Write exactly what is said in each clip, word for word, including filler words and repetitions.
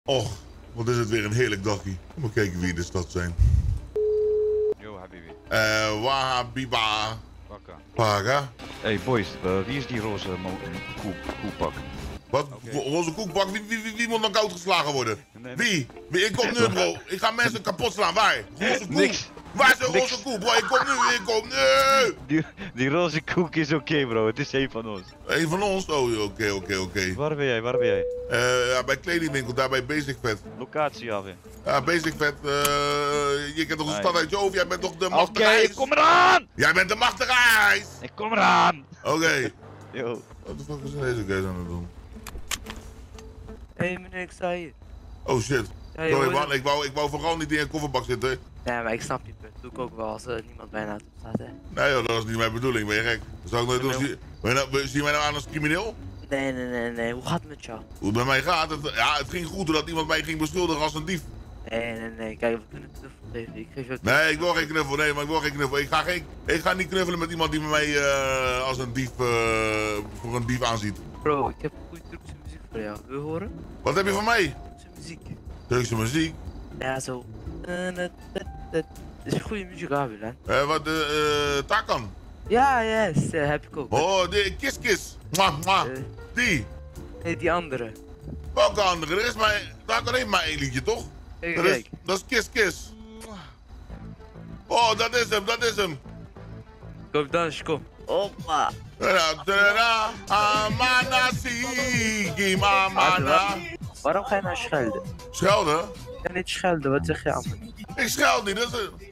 Och, wat is het weer een heerlijk dagje. Moet kijken wie in de stad zijn. Yo, Habibi. Eh, Wahabiba. Pakka. Paga. Hey boys, uh, wie is die roze koe, koepak? Wat? Okay. Roze koekbak? Wie, wie, wie, wie moet nog koud geslagen worden? Nee, nee. Wie? Wie? Ik kom nu, bro. Ik ga mensen kapot slaan. Waar? Roze koek. Niks. Waar is de roze koek, bro? Ik kom nu, ik kom nu. Die, die roze koek is oké, okay, bro. Het is een van ons. Een van ons? Oh, oké, okay, oké, okay, oké. Okay. Waar ben jij? Waar ben jij? Uh, ja, bij kledingwinkel, daar bij Basic Vet. Locatie af, hè? Ja, Basic Vet. Uh, je kent toch een stad uit je hoofd? Jij bent toch de machtige Oké, okay, ik kom eraan! Jij bent de machtige ijs! Ik kom eraan! Oké. Okay. Yo. Wat de fuck is deze guys aan het doen? Hé hey, meneer, ik sta hier. Oh shit. Ja, Sorry man, ik wou, ik wou vooral niet in een kofferbak zitten. Ja, maar ik snap je punt. Doe ik ook wel als er niemand bijna op staat, hè. Nee joh, dat is niet mijn bedoeling, ben je gek? Dat zou ik nooit doen. Zie, ben je nou, zie je mij nou aan als crimineel? Nee, nee, nee, nee. Hoe gaat het met jou? Hoe het met mij gaat? Het, ja, het ging goed doordat iemand mij ging beschuldigen als een dief. Nee, nee, nee. Kijk, we kunnen knuffel geven. Ik geef je ook Nee, ik wil geen knuffel. Nee, maar ik wil geen knuffel. Ik ga, geen, ik ga niet knuffelen met iemand die mij uh, als een dief, uh, voor een dief aanziet. Bro, ik heb goede Turkse muziek voor jou. Wil je horen? Wat heb je van mij? Turkse muziek. Turkse muziek? Ja, zo. Het is goede muziek, Abilan. Eh, wat, de uh, Tarkan? Ja, yes, uh, heb ik ook. Oh, de Kiss Kiss. Mwah, mwah. Uh, die? Nee, die andere. Welke andere? Er is maar, Tarkan heeft maar één liedje, toch? Kijk, dat, is, dat is Kiss Kiss. Oh, dat is hem, dat is hem. Kom, dansje, kom. Hoppa. Amana Sigi, Amana. Waarom ga je nou schelden? Schelden? Ik ga niet schelden, wat zeg je aan? Ik scheld niet, dat is een...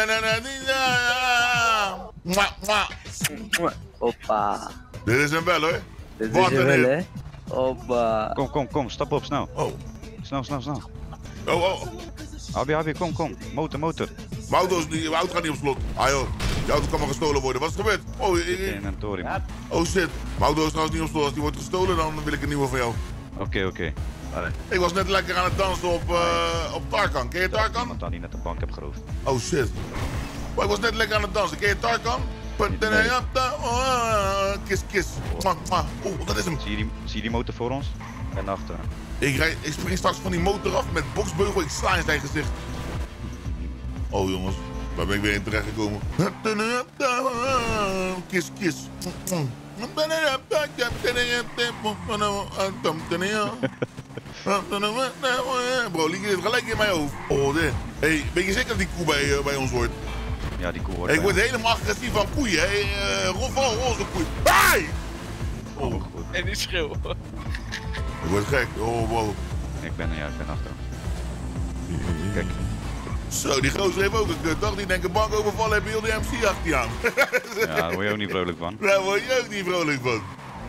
Hoppa. Dit is hem wel hoor. Dit is hem wel hè? Hoppa. Kom, kom, kom, stap op, snel. Oh. Snel, snel, snel. Oh, oh. Abi, Abi, kom, kom. Motor, motor. Mijn auto, is niet, mijn auto gaat niet op slot. Ah joh, je auto kan maar gestolen worden. Wat is er gebeurd? Oh, ik, ik... oh shit, mijn auto is trouwens niet op slot. Als die wordt gestolen, dan wil ik een nieuwe van jou. Oké, okay, oké. Okay. Ik was net lekker aan het dansen op, uh, op Tarkan. Ken je Tarkan? Iemand aan die net de bank heb geroofd. Oh shit. Maar ik was net lekker aan het dansen. Ken je Tarkan? Nee. Kiss, kiss. Oeh, dat is hem. Zie je die, zie je die motor voor ons? En achter. Ik, rijd, ik spring straks van die motor af met boksbeugel. Ik sla in zijn gezicht. Oh jongens, waar ben ik weer in terecht gekomen? Kiss, kiss. Bro, liep je dit gelijk in mijn hoofd? Oh, dit. Hey, weet je zeker dat die koe bij, uh, bij ons wordt? Ja, die koe wordt. Hey, ik word helemaal agressief van koeien. Hey, uh, Ronval, roze koeien. Hey! Oh, oh goed. En die schreeuw. Ik word gek. Oh, wow. Ik ben, ja, ik ben achter. Kijk. Zo, die gozer heeft ook een kutdag. Die denkt een bank overvallen, heb je heel de M C achter je aan. Ja, daar word je ook niet vrolijk van. Daar word je ook niet vrolijk van.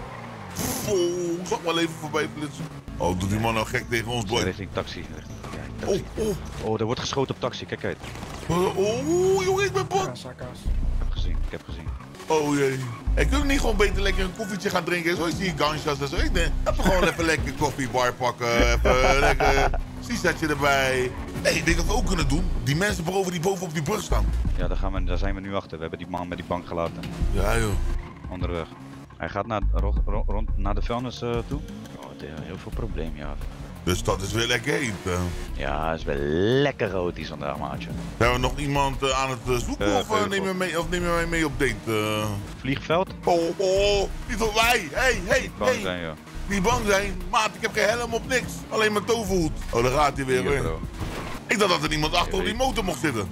Oh, ik zag wel even voorbij flitsen. Oh, doet die man nou gek tegen ons, boy. Richting taxi. Ja, taxi. Oh, oh. Oh, er wordt geschoten op taxi, kijk uit. Oh, oh jongen, ik ben bang. Ik heb gezien, ik heb gezien. Oh jee. Ik kun niet gewoon beter lekker een koffietje gaan drinken. Zo is die ganjas en zo. Ik denk, even gewoon even lekker koffiebar pakken. Even lekker sisatje erbij. Hé, hey, weet je wat we ook kunnen doen? Die mensen boven die boven op die brug staan. Ja, daar, gaan we, daar zijn we nu achter. We hebben die man met die bank gelaten. Ja joh. Onderweg. Hij gaat naar, rond, rond, naar de vuilnis uh, toe. Oh, het is heel veel probleem, ja. De stad is weer lekker heet. Uh. Ja, het is wel lekker rood die vandaag, maatje. Zijn we nog iemand uh, aan het uh, zoeken uh, of, uh, neem je mee, of neem je mij mee op date? Uh... Vliegveld? Oh, oh, niet op mij. Hey, hey, niet bang hey. zijn, joh. Niet bang zijn. Maat, ik heb geen helm op niks. Alleen mijn toverhoed. Oh, daar gaat hij weer. Hier, weer. Ik dacht dat er iemand achter op die motor mocht zitten.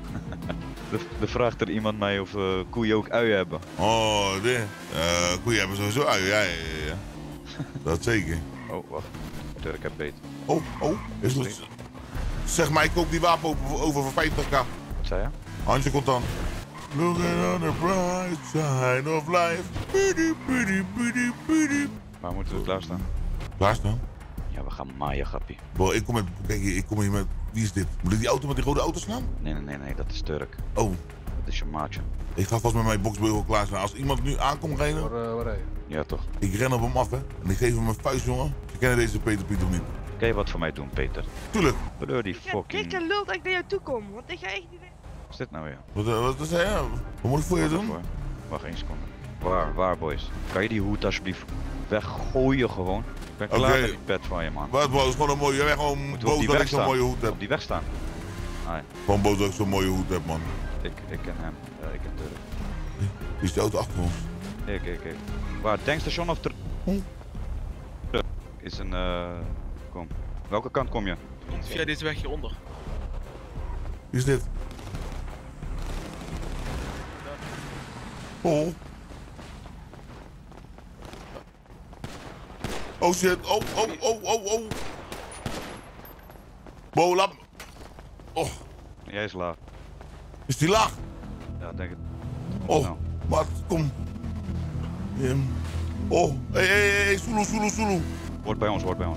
Er vraagt er iemand mij of uh, koeien ook uien hebben. Oh, dit. Uh, koeien hebben sowieso uien, ja, ja, ja. Dat zeker. Oh, wacht. Turk heb beet. Oh, oh. Is het... Zeg maar, ik koop die wapen over voor vijftig k. Wat zei je? Handje contant. Looking on the bright side of life. Pidi, pidi, pidi, pidi. Waar moeten we klaarstaan? Klaarstaan? Ja, we gaan maaien, grappie. Bro, ik kom met... Kijk hier, ik kom hier met... Wie is dit? Moet ik die auto met die rode auto slaan? Nee, nee, nee, nee, dat is Turk. Oh. Dat is je maatje. Ik ga vast met mijn boksbeugel klaarstaan. Als iemand nu aankomt rijden... Waar, uh, waar rij je? Ja, toch. Ik ren op hem af, hè. En ik geef hem een vuist, jongen. Je kennen deze Peter Piet of niet? Kan je wat voor mij doen, Peter? Tuurlijk. Waardoor die fucking... Dikke lult dat ik naar jou toe kom, want ik ga echt niet... Wat is dit nou weer? Wat, wat, wat zei je? Wat moet ik voor je doen? Voor? Wacht één seconde. Waar, waar boys? Kan je die hoed alsjeblieft weggooien gewoon? Ik ben klaar Oké. met die pet van je man. Wat bro, is gewoon een mooie. Jij bent gewoon Moeten we op boos die dat weg ik zo'n staan? mooie hoed heb. Op die weg staan. Ah, ja. Gewoon boos dat ik zo'n mooie hoed heb, man. ik, ik ken hem. Ja, ik ken Turk. Die is de auto achter ons. Kijk, kijk, kijk. Waar, tankstation of ter... Hm. Is een eh. Kom. Welke kant kom je? Via deze weg hieronder. Wie is dit? Oh. Oh shit. Oh, oh, oh, oh, oh. Bo, laat me. Oh, Jij is laag. is die laag? Ja, denk het. Oh, Nou. maat, kom. Ja. Oh, hé, hé, hé, Sulu, Sulu, Sulu. Wordt bij ons, wordt bij ons.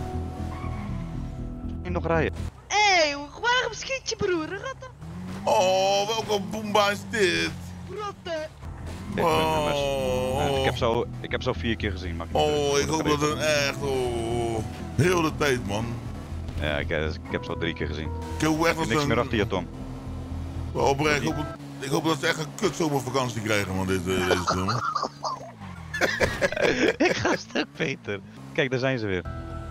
Je nog rijden. Hé, hey, waarom schiet je broer? Ratten, Oh, welke boomba is dit? ratten. Ik, ben, Oh. eh, ik, heb zo, ik heb zo vier keer gezien, maar ik niet Oh, terug. ik hoop dat het echt, oh. Heel de tijd, man. Ja, ik, ik heb zo drie keer gezien. Ik hoop echt dat Niks ze meer een- achter je, Tom. Oprecht, ik hoop, ik hoop dat ze echt een kutzomervakantie krijgen, man, dit, eh, deze film. Ik ga stuk beter. Kijk, daar zijn ze weer.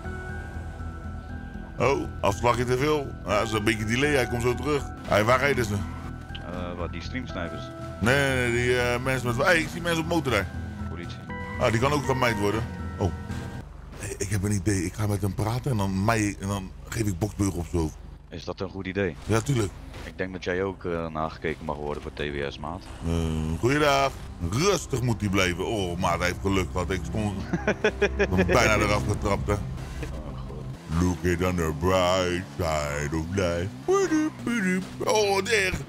Oh, afslagje te veel. Ja, dat is een beetje delay, hij komt zo terug. Hey, waar rijden ze? Uh, wat, die streamsnijpers. Nee, nee, nee, die uh, mensen met... Hey, ik zie mensen op motor daar. Politie. Ah, die kan ook gemijd worden. Oh. Hey, ik heb een idee, ik ga met hem praten en dan, mij, en dan geef ik boksbeugel op zijn hoofd. Is dat een goed idee? Ja, tuurlijk. Ik denk dat jij ook uh, nagekeken mag worden voor T W S, maat. Uh, goeiedag. Rustig moet hij blijven. Oh, maat, hij heeft geluk gehad. Ik stond ik bijna eraf getrapt, hè. Oh, god. Look it on the bright side of life. Oh, dicht.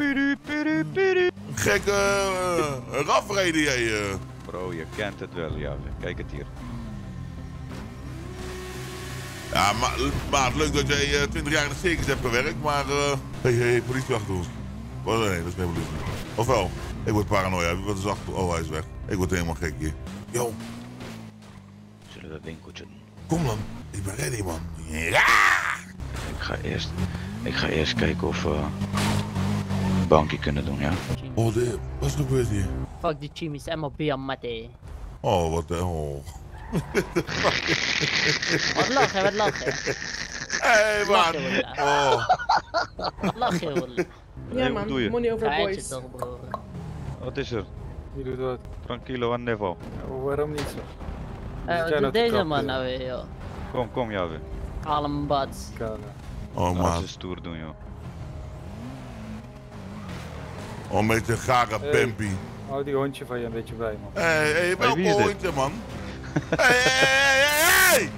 Gekke uh, rafreden jij. Uh. Bro, je kent het wel, ja. Kijk het hier. Ja, maar maat, leuk dat jij uh, twintig jaar in de circus hebt gewerkt, maar... Hé, uh... hey, hey, politie achter ons. Oh, nee, dat is geen politie. Ofwel, ik word paranoia. Wat is achter... Oh, hij is weg. Ik word helemaal gek hier. Yo. Zullen we een winkeltje doen? Kom dan. Ik ben ready, man. Ja! Ik ga eerst, ik ga eerst kijken of we een bankje kunnen doen, ja? Oh, de, wat is er gebeurd hier? Fuck die chimies, M L B aan Matty. Oh, wat de... Oh. Wat lachen, wat lachen. Hé, hey, man. Oh. Wat lachen, wat lachen. Ja, wat doe je? Money over Geitje boys. toch, bro. Wat is er? Wie doet wat? Tranquilo aan niveau. Ja, waarom niet zo? Eh, jij wat nou doet te deze trappen, man joh? nou weer, joh? Kom, kom, ja weer. Haal hem bats. Kale. Oh, Laat man. ze stoer doen, joh. Oh, met een gare Hey. Pempie. Hou die hondje van je een beetje bij, man. Hé, hey, hey, welke wie is dit? hondje, man? Hé, hé, hé, hé!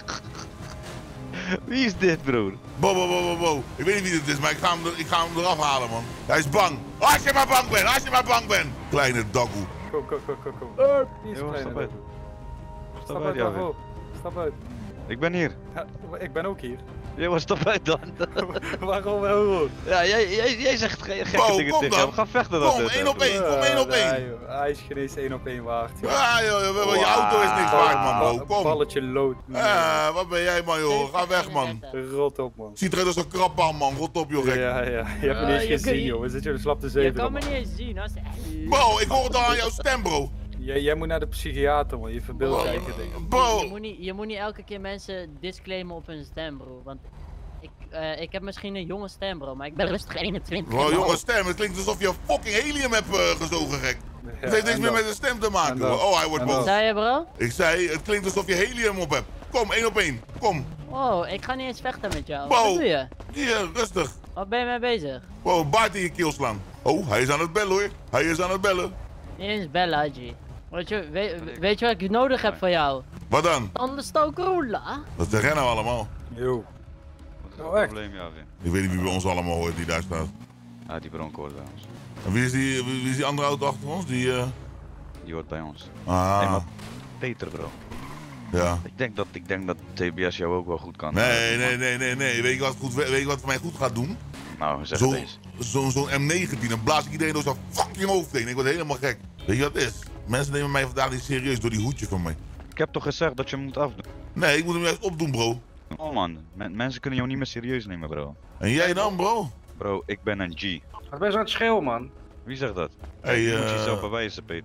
Wie is dit, broer? Bo, bo, bo, bo, bo. Ik weet niet wie dit is, maar ik ga hem, er, ik ga hem eraf halen, man. Hij is bang. Als je maar bang bent, als je maar bang bent. Kleine daggoe. Kom, kom, kom, kom, kom. Die is Jongens, kleiner stap uit. dan. Stap Stap uit, uit, ja wacht weer. op. Stap uit. Ik ben hier. Ja, ik ben ook hier. Jongens, stap uit dan. Waarom wel? Ja, jij, jij, jij zegt ge gekke Bo, dingen kom tegen dan. hem. Ga vechten dan. Kom, één op één. Kom één op één. Nee, joh. Hij is geen eens één op één waard. joh. Ja, joh, joh, je auto is niks waard, man, bro. Een Kom. balletje lood. Eh, wat ben jij, man, joh. Ga weg, man. Rot op, man. Ziet eruit als een krabban, man. Rot op, joh, Ja, gek. ja, je hebt me Ah, niet eens je kun gezien, je- joh. We zitten hier slap te Je zeven. kan me man. niet eens zien, als Bro, ik hoor het al aan jouw stem, bro. Jij, jij moet naar de psychiater, man. Je verbeeldt je Bro. eigen dingen. Je Bro. moet, niet, je moet niet elke keer mensen disclaimen op hun stem, bro. Want ik, eh, ik heb misschien een jonge stem, bro, maar ik ben rustig eenentwintig. Bro, jongen, stem. Het klinkt alsof je fucking helium hebt uh, gezogen, gek. Het heeft niks meer met de stem te maken, En dan? hoor. Oh, hij wordt En dan? boos. Zei je, bro? Ik zei, het klinkt alsof je helium op hebt. Kom, één op één. Kom. Oh, ik ga niet eens vechten met jou. Wow. Wat doe je? Hier, rustig. Wat ben je mee bezig? Wow, een baard in je keel slaan. Oh, hij is aan het bellen, hoor. Hij is aan het bellen. Niet eens bellen, Haji. Weet je, weet, weet je wat ik nodig heb van jou? Wat dan? Tandenstokerula? Dat zeggen rennen allemaal. Yo. Wat is Oh, het echt? probleem, ja weer? Ik weet niet wie bij ons allemaal hoort die daar staat. Ja, die bronco hoort bij ons. En wie is die, wie wie is die andere auto achter ons? Die, eh... Die hoort bij ons. Ah, Nee, maar Peter, bro. ja. Ik denk dat, ik denk dat T B S jou ook wel goed kan. Nee, nee, nee, nee, nee. Weet je wat, goed, weet je wat voor mij goed gaat doen? Nou, zeg Zo'n het eens. zo, zo'n M negentien, dan blaas ik iedereen door zijn fucking hoofd heen. Ik word helemaal gek. Weet je wat het is? Mensen nemen mij vandaag niet serieus door die hoedje van mij. Ik heb toch gezegd dat je hem moet afdoen? Nee, ik moet hem juist opdoen, bro. Oh man, men- mensen kunnen jou niet meer serieus nemen, bro. En jij dan, bro? Bro, ik ben een G. Wat ben je zo aan het schreeuwen, man? Wie zegt dat? Hey, je moet eh, jezelf bewijzen, Peter.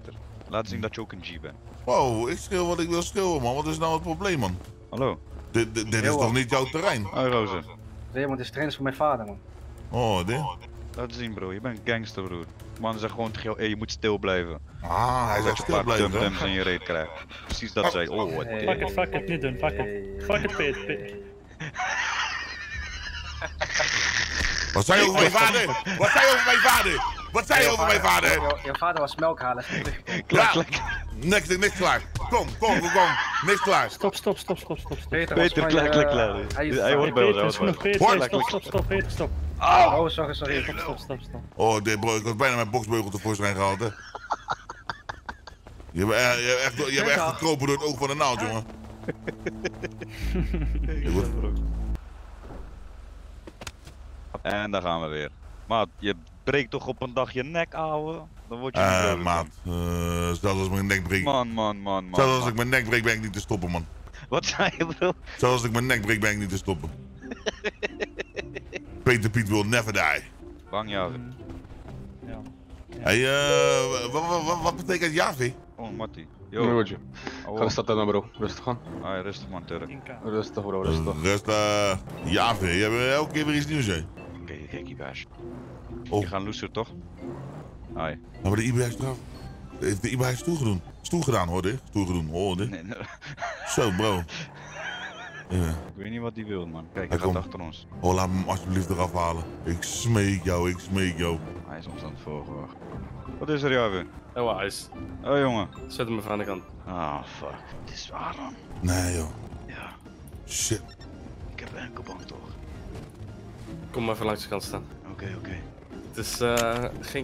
Laat zien dat je ook een G bent. Wow, ik schreeuw wat ik wil schreeuwen, man. Wat is nou het probleem, man? Hallo? Dit, dit, dit is toch niet jouw terrein? Hoi Roze. Raymond, dit is trainers van mijn vader, man. Oh, dit? Laat zien bro, je bent een gangster broer. Man zegt gewoon tegen jou, hey, je moet stil blijven. Ah, hij zegt stil blijven, hè? Tum-tums in je reet krijgt. Precies dat zei. Oh, wat Hey. Fuck it, fuck it, niet doen, fuck it. Fuck it, Pit, Pit. Wat zei je over mijn vader? Wat zei je over mijn vader? Wat zei je over mijn vader? Je, je vader was melkhalen. Klak, Ja, klak. niks, niks klaar. Kom, kom, kom, kom. Niks klaar. Stop, stop, stop, stop, stop, stop. Peter, was Peter, van klak, je- klak, klak. hij is- Hij hoort bij ons, hij Peter, hoort is bij genoeg, ons. Peter, Hoor. stop, stop, stop, Peter, stop. Oh, sorry, sorry. Stop, stop, stop, stop. Oh, dit bro, ik was bijna mijn boksbeugel tevoorschijn gehaald, hè. Je hebt, eh, je hebt echt, je hebt echt gekropen door het oog van de naald, jongen. Ik word- En daar gaan we weer. Maat, je breekt toch op een dag je nek, ouwe? Dan word je niet Eh, vrolijk maat, eh, zelfs als mijn nek breekt. van. Man, man, man, man. Zelfs als man. ik mijn nek breek, ben ik niet te stoppen, man. Wat zei je bro? Zelfs als ik mijn nek breek, ben ik niet te stoppen. Peter Piet will never die. Bang ja. Ja. Hey, eh, wat, wat, wat, wat betekent Javi? Oh, Mattie. Yo. Yo. Broertje, Oh, ga de stad aan bro. Rustig aan. ah, rustig man, Turk. tien k. Rustig bro, rustig. Rustig. Javi, je hebt elke keer weer iets nieuws, hè? Oké, kijk hier baas. Oh. Je gaat loeser toch? Hi. Maar de I B H straf. Heeft de I B H stoel gedaan? Stoel gedaan, hoorde. Stoel gedaan, hoorde. Nee, nee. Zo, bro. Ja. Ik weet niet wat hij wil man. Kijk, Hij hij gaat komt. achter ons. Oh, laat me hem alsjeblieft eraf halen. Ik smeek jou, ik smeek jou. Hij is ons aan het volgen. wacht. Wat is er Javi? Oh, ijs. Oh jongen. Zet hem even aan de kant. Ah, fuck. Het is waar dan. Nee, joh. Ja, Shit. ik heb enkelband toch. Kom maar even langs de kant staan. Oké, oké. Het is eh geen...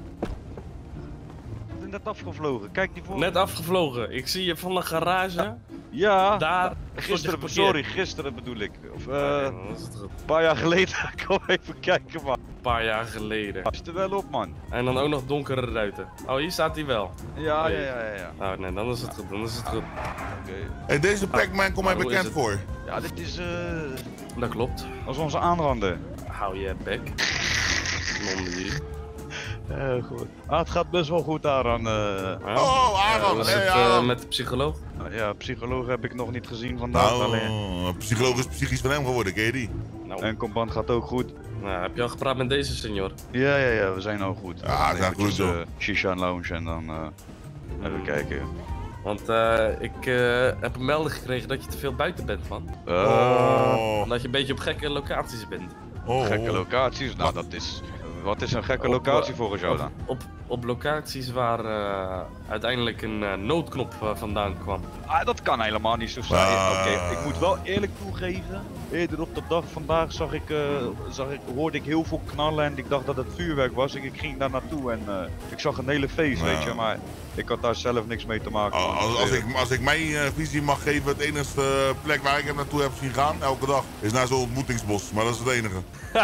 We zijn net afgevlogen. Kijk die voor. net afgevlogen. Ik zie je van de garage. Ja. Daar. Gisteren, stond je sorry, gisteren bedoel ik. Of eh, geparkeerd. een Ja, dan is het goed. paar jaar geleden. Kom even kijken man. Een paar jaar geleden. Pas er wel op man. En dan ook nog donkere ruiten. Oh, hier staat hij wel. Ja, ja, ja, ja. ja. Oh nee, dan is het goed. Dan is het goed. Oké. Hey, deze Pac-Man komt mij Maar hoe is bekend het? voor. Ja, dit is eh. Dat klopt. als onze aanrander. Hou je bek. Non-dier. Ja, goed. Ah, het gaat best wel goed daaraan. eh. Oh, Aaron. Hoe is Hey, het Aaron. eh, met de psycholoog? Ja, psycholoog heb ik nog niet gezien vandaag. alleen. Nou, psycholoog is psychisch van hem geworden, ken je die? Nou, En compand gaat ook goed. nou, heb je al gepraat met deze senior? Ja, ja, ja, we zijn al goed. Ja, we zijn goed, Eventjes, joh. eh, Shisha Lounge en dan eh even kijken. Want eh, ik eh, heb een melding gekregen dat je te veel buiten bent, man. Eh, Oh. Omdat je een beetje op gekke locaties bent. Oh. Gekke locaties? Nou, dat is. Wat is een gekke Op, locatie eh, volgens jou op, dan? Op, op locaties waar eh, uiteindelijk een eh, noodknop eh, vandaan kwam. Ah, dat kan helemaal niet zo zijn. Ah. Oké, ik moet wel eerlijk toegeven. Eerder op de dag vandaag zag ik, eh, zag ik, hoorde ik heel veel knallen en ik dacht dat het vuurwerk was. Ik, ik ging daar naartoe en eh, ik zag een hele feest, Ja. weet je. Maar ik had daar zelf niks mee te maken. man. Als, als, ik, als ik mijn eh, visie mag geven, het enige eh, plek waar ik hem naartoe heb zien gaan, elke dag, is naar zo'n ontmoetingsbos. Maar dat is het enige.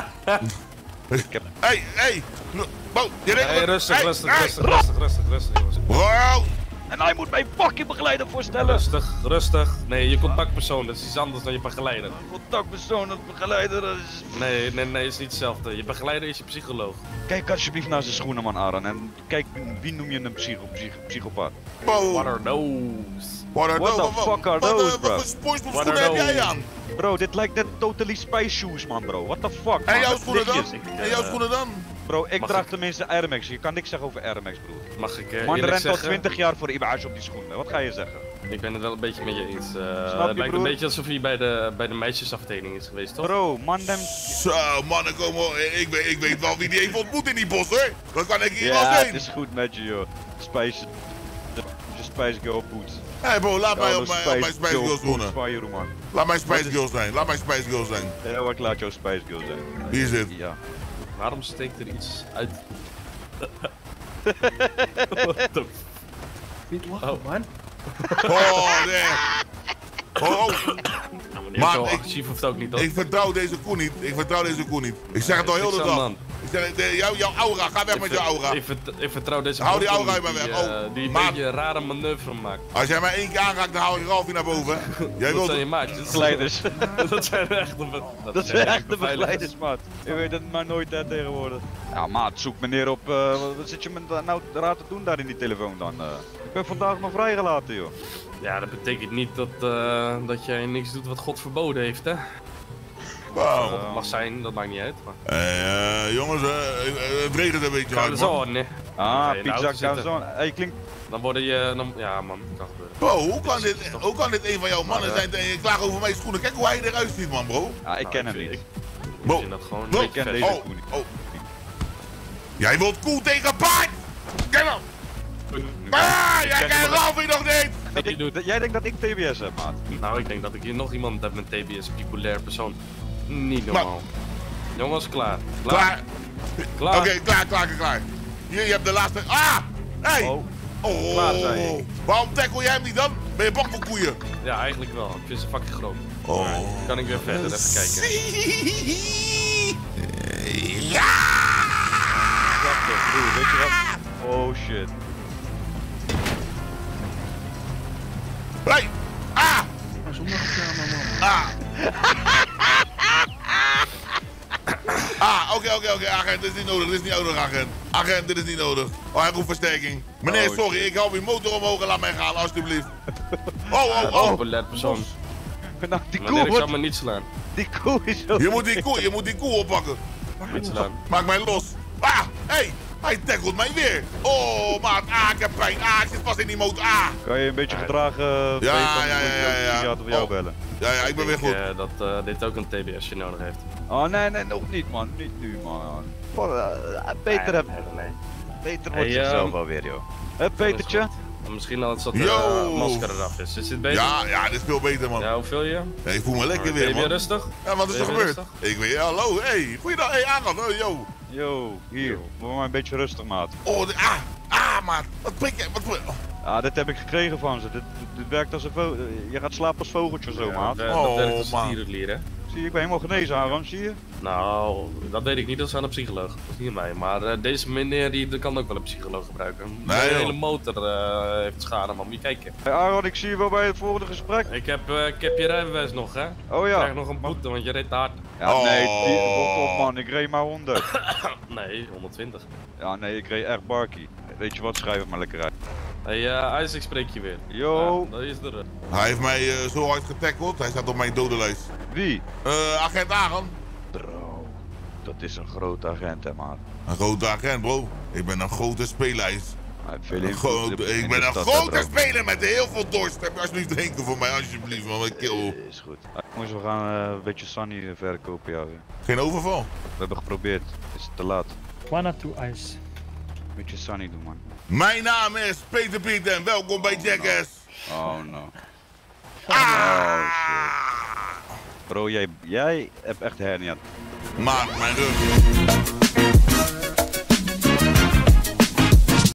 Ik heb... Hey, hey! Bro, je denkt Hey, dat- rustig, hey, rustig, hey, rustig, rustig, rustig, rustig, jongens. Bro! En hij moet mij fucking begeleider voorstellen. Rustig, rustig. Nee, je contactpersoon, dat is iets anders dan je begeleider. Contactpersoon, dat begeleider. Dat is... Nee, nee, nee, is niet hetzelfde. Je begeleider is je psycholoog. Kijk alsjeblieft naar zijn schoenen, man, Aran. En kijk, wie noem je een psycho, psych, psychopaat? Bro! What are those? What are What the those? fuck are Wat, eh, those, Wat bro? voor SpongeBob What schoenen are heb jij those? aan? Bro, dit lijkt net totally Spice Shoes, man, bro. What the fuck, man? En jouw Dat schoenen dan? lichtjes. En jouw schoenen dan? Bro, ik Mag draag ik- tenminste Air Max. Je kan niks zeggen over Air Max, broer. Mag ik eh, Man, er eerlijk rent al zeggen? twintig jaar voor Ibaas op die schoenen. Wat ga je zeggen? Ik ben het wel een beetje met je eens. Eh, je, het lijkt broer? een beetje alsof hij bij de, bij de meisjesafdeling is geweest, toch? Bro, man, dem... Zo, mannen komen. Ik weet, ik weet wel wie die heeft ontmoet in die bos, hoor. Dat kan ik hier wel Ja, zijn. het is goed met je, joh. Spice... De Spice Girl boots. Hé, hey bro, laat mij Ja, op de mijn, op mijn Spice Girl Girls boots wonen. van je, man. Laat mijn Spice Wat is- Girls zijn. Laat mijn Spice Girls zijn. Ja, maar ik laat jou Spice Girl zijn. Hier zit. Ja. Waarom steekt er iets uit? What the Niet lachen, man. Oh, nee. Oh, oh. f... Maar zo ik- agressief hoeft ook niet, toch? Ik vertrouw deze koe niet. Ik vertrouw deze koe niet. Ik zeg het al heel de Niks aan dag. de hand. Ik zeg, de, jou, jouw aura, ga weg Ik met ver- jouw aura. Ik, vert- ik vertrouw deze Hou die bokkel aura niet, uit die, mijn weg. eh, Oh, die een maat. beetje een rare manoeuvre maakt. Als jij mij één keer aanraakt, dan haal je Ralfie naar boven. Jij Dat wilt... zijn je maatjes. Begeleiders. Dat zijn echt de, dat Dat zijn zijn echt echt de begeleiders, maat. Je weet het maar nooit hè, tegenwoordig. Ja, maat, zoek meneer op. eh, wat wat zit je met nou raad te doen daar in die telefoon dan? eh? Ik ben vandaag nog vrijgelaten, joh. Ja, dat betekent niet dat, eh, dat jij niks doet wat God verboden heeft, hè? Wow. Dat het mag zijn, dat maakt niet uit. Maar... Eh, uh, jongens, uh, het regent een beetje hard, man. Calzone. Ah, Ga je in de pizza auto zitten. calzone. Hey, klinkt... Dan worden je... Dan, ja man, kan gebeuren. Bro, hoe kan, dit, hoe kan dit een van jouw mannen Maar, zijn en je klaagt over mijn schoenen? Kijk hoe hij eruit ziet, man, bro. Ah, ik Nou, ken hem vind- niet. Ik, ik Bro. vind dat gewoon Bro. een beetje ken vet. deze Oh, schoenen. oh. Jij wilt koel tegen paard! Kijk nou! Ah, jij ken kent hem. Ralfie nog niet! Dat hij doet. Dat- Jij denkt dat ik T B S heb, maat? Nou, ik denk dat ik hier nog iemand heb met T B S, populair persoon. Niet normaal. Jongens, klaar. Klaar. Klaar. Oké, klaar, klaar, klaar. Hier, je hebt de laatste... Ah! Hey! Oh. Oh. Klaar, zei ik. Waarom tackle jij hem niet dan? Ben je bang voor koeien? Ja, eigenlijk wel. Ik vind ze fucking groot. Oh. Kan ik weer verder even kijken. Ja! Broer, weet je wat? Oh shit. Hey! Ah! Ah! Ah, oké, oké, oké, agent, dit is niet nodig, dit is niet nodig, agent. Agent, dit is niet nodig. Oh, hij roept versterking. Meneer, Oh, sorry, shit. ik hou uw motor omhoog en laat mij gaan, alsjeblieft. Oh, oh, oh. Populair persoon. Nou, die koe Meneer, ik zal wordt... me niet slaan. Die koe is zo... Je moet die koe, je moet die koe oppakken. Niet slaan. Maak mij los. Ah, hé, hey, hij tackelt mij weer. Oh, maat, ah, ik heb pijn. Ah, ik zit vast in die motor. Ah. Kan je een beetje gedragen? Ja, Peter? ja, ja, Dan moet ik ja, ja. ook niet voor jou Oh. bellen. Ja, ja, ik ben weer goed. denk, eh, dat eh, dit ook een T B S'je nodig heeft. Oh nee, nee, nog niet man. Niet nu man. Oh, uh, Peter, heb... Nee, nee, nee. Peter Hey, wordt zichzelf ehm, alweer joh. Hé Dat is Petertje? goed. Maar misschien als dat de Yo. uh, masker eraf is. Is dit beter? Ja, ja, dit is veel beter, man. Ja, hoe voel je? Ja, ik voel me lekker Ben weer, je weer man. rustig? Ja, wat is er Ben je weer gebeurd? Ik weet, hallo, hé, hey, goeiedag, hé, hey, aangaan, oh, yo. Yo, hier. Word maar een beetje rustig maat. Oh, de, ah, ah, maat, wat prik je, wat prik oh. Ah, dit heb ik gekregen van ze. Dit, dit, dit werkt als een vo- Je gaat slapen als vogeltje zo Ja, maat. dat, Oh, dat werkt als een man. tierenlier, hè? Zie je, ik ben helemaal genezen Aaron, zie je? Nou, dat weet ik niet, dat is aan een psycholoog. Dat is niet mij. Maar uh, deze meneer die, die kan ook wel een psycholoog gebruiken. Nee, de joh. hele motor uh, heeft schade, man. Moet je kijken. Hey Aaron, ik zie je wel bij het volgende gesprek. Ik heb, uh, ik heb je rijbewijs nog, hè? Oh Ik ja. krijg nog een boete, want je reed te hard. Ja, nee, die, Oh. rot op man, ik reed maar honderd. Nee, honderdtwintig. Ja, nee, ik reed echt barkie. Weet je wat, schrijf het maar lekker uit. Hé, hey, uh, Isaac spreek je weer. Yo. Ja, dat is er. Hij heeft mij uh, zo hard getackeld, hij staat op mijn dodenlijst. Wie? Uh, agent Aaron. Bro, dat is een grote agent hè maat. Een grote agent, bro. Ik ben een grote speellijst. Hij heeft veel Een invloed grote, in ik de ben een stad, hè, grote bro. speler met heel veel dorst. Heb je alsjeblieft drinken voor mij, alsjeblieft, man. Mijn keel. Is goed. Jongens, we gaan uh, een beetje Sunny verkopen, ja. We Geen overval. hebben geprobeerd, het is te laat. One to ice. Een beetje Sunny doen, man. Mijn naam is Peter Piet en welkom bij Jackass. Oh no. Ah! Oh shit. Bro, jij, jij hebt echt hernia. Maak mijn rug.